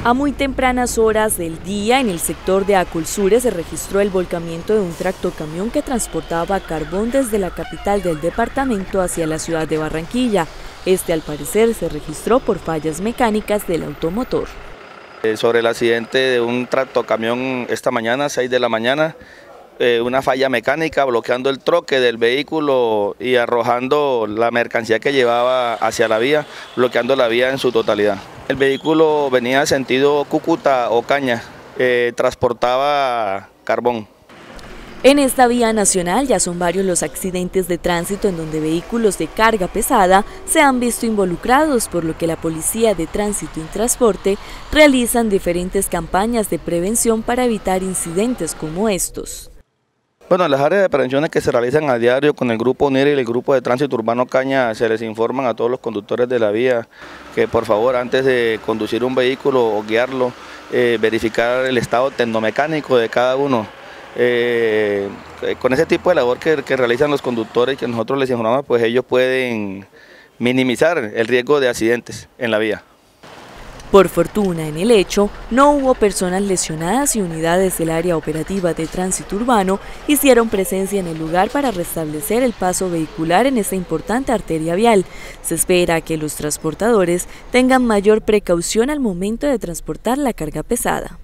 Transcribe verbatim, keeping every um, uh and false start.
A muy tempranas horas del día, en el sector de Aculsure se registró el volcamiento de un tractocamión que transportaba carbón desde la capital del departamento hacia la ciudad de Barranquilla. Este, al parecer, se registró por fallas mecánicas del automotor. Sobre el accidente de un tractocamión esta mañana, seis de la mañana, eh, una falla mecánica bloqueando el troque del vehículo y arrojando la mercancía que llevaba hacia la vía, bloqueando la vía en su totalidad. El vehículo venía en sentido Cúcuta-Ocaña, eh, transportaba carbón. En esta vía nacional ya son varios los accidentes de tránsito en donde vehículos de carga pesada se han visto involucrados, por lo que la Policía de Tránsito y Transporte realizan diferentes campañas de prevención para evitar incidentes como estos. Bueno, las áreas de prevenciones que se realizan a diario con el Grupo UNIR y el Grupo de Tránsito Urbano Caña, se les informan a todos los conductores de la vía que por favor, antes de conducir un vehículo o guiarlo, eh, verificar el estado tecnomecánico de cada uno. Eh, con ese tipo de labor que, que realizan los conductores y que nosotros les informamos, pues ellos pueden minimizar el riesgo de accidentes en la vía. Por fortuna, en el hecho, no hubo personas lesionadas y unidades del área operativa de tránsito urbano hicieron presencia en el lugar para restablecer el paso vehicular en esta importante arteria vial. Se espera que los transportadores tengan mayor precaución al momento de transportar la carga pesada.